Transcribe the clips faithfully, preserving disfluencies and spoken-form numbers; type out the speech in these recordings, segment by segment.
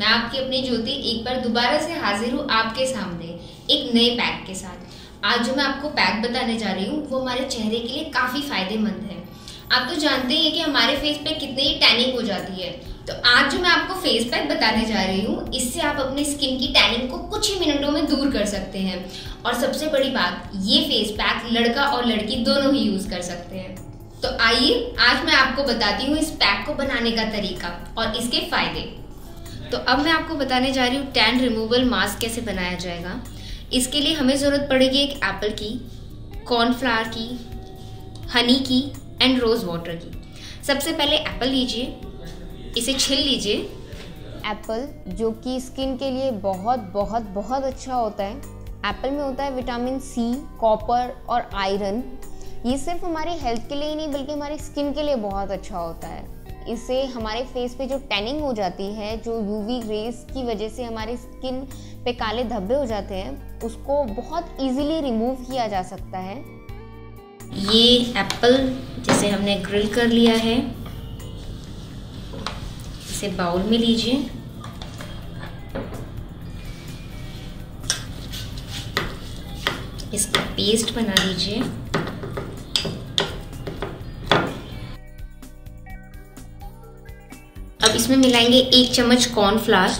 आपकी अपनी ज्योति एक बार दोबारा से हाजिर हूँ आपके सामने एक नए पैक के साथ। आज जो मैं आपको पैक बताने जा रही हूँ वो हमारे चेहरे के लिए काफ़ी फायदेमंद है। आप तो जानते ही हैं कि हमारे फेस पे कितनी टैनिंग हो जाती है, तो आज जो मैं आपको फेस पैक बताने जा रही हूँ इससे आप अपनी स्किन की टैनिंग को कुछ ही मिनटों में दूर कर सकते हैं। और सबसे बड़ी बात, ये फेस पैक लड़का और लड़की दोनों ही यूज कर सकते हैं। तो आइए आज मैं आपको बताती हूँ इस पैक को बनाने का तरीका और इसके फायदे। तो अब मैं आपको बताने जा रही हूँ टैन रिमूवल मास्क कैसे बनाया जाएगा। इसके लिए हमें ज़रूरत पड़ेगी एक एप्पल की, कॉर्नफ्लावर की, हनी की एंड रोज़ वाटर की। सबसे पहले एप्पल लीजिए, इसे छिल लीजिए। एप्पल जो कि स्किन के लिए बहुत बहुत बहुत अच्छा होता है। एप्पल में होता है विटामिन सी, कॉपर और आयरन। ये सिर्फ हमारी हेल्थ के लिए ही नहीं बल्कि हमारी स्किन के लिए बहुत अच्छा होता है। इससे हमारे फेस पे जो टैनिंग हो जाती है, जो यूवी रेस की वजह से हमारी स्किन पे काले धब्बे हो जाते हैं, उसको बहुत इजीली रिमूव किया जा सकता है। ये एप्पल जिसे हमने ग्रिल कर लिया है, इसे बाउल में लीजिए। इसका पेस्ट बना लीजिए। अब इसमें मिलाएंगे एक चम्मच cornflour,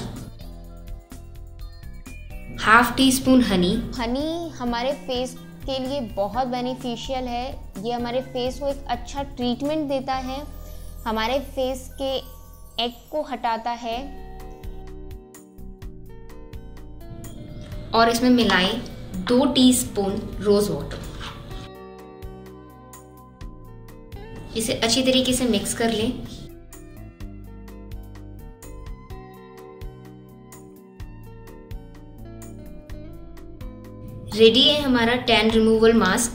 half teaspoon honey. Honey हमारे फेस के लिए बहुत बेनिफिशियल है। ये हमारे फेस को एक अच्छा ट्रीटमेंट देता है, हमारे फेस के एक्ने को हटाता है। और इसमें मिलाएं दो टीस्पून रोज वाटर। इसे अच्छी तरीके से मिक्स कर लें। रेडी है हमारा टैन रिमूवल मास्क।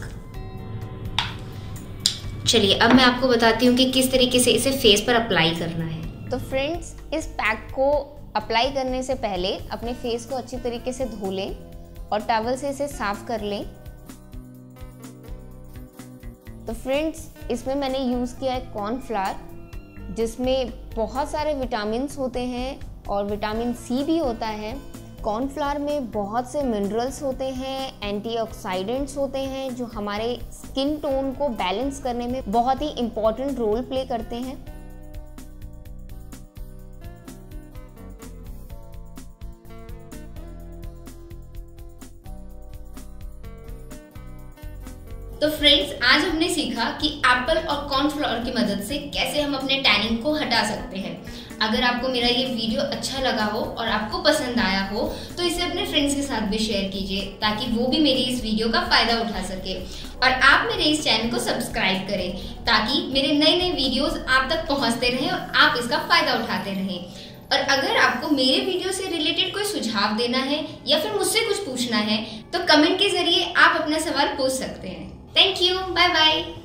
चलिए अब मैं आपको बताती हूँ कि किस तरीके से इसे फेस पर अप्लाई करना है। तो फ्रेंड्स, इस पैक को अप्लाई करने से पहले अपने फेस को अच्छी तरीके से धो लें और टॉवल से इसे साफ कर लें। तो फ्रेंड्स, इसमें मैंने यूज़ किया है कॉर्नफ्लावर, जिसमें बहुत सारे विटामिन्स होते हैं और विटामिन सी भी होता है। कॉर्नफ्लावर में बहुत से मिनरल्स होते हैं, एंटीऑक्सीडेंट्स होते हैं, जो हमारे स्किन टोन को बैलेंस करने में बहुत ही इम्पोर्टेंट रोल प्ले करते हैं। तो फ्रेंड्स, आज हमने सीखा कि एप्पल और कॉर्नफ्लावर की मदद से कैसे हम अपने टैनिंग को हटा सकते हैं। अगर आपको मेरा ये वीडियो अच्छा लगा हो और आपको पसंद आया हो तो इसे अपने फ्रेंड्स के साथ भी शेयर कीजिए ताकि वो भी मेरी इस वीडियो का फायदा उठा सके। और आप मेरे इस चैनल को सब्सक्राइब करें ताकि मेरे नए नए वीडियोस आप तक पहुंचते रहें और आप इसका फायदा उठाते रहें। और अगर आपको मेरे वीडियो से रिलेटेड कोई सुझाव देना है या फिर मुझसे कुछ पूछना है तो कमेंट के जरिए आप अपना सवाल पूछ सकते हैं। Thank you, bye bye.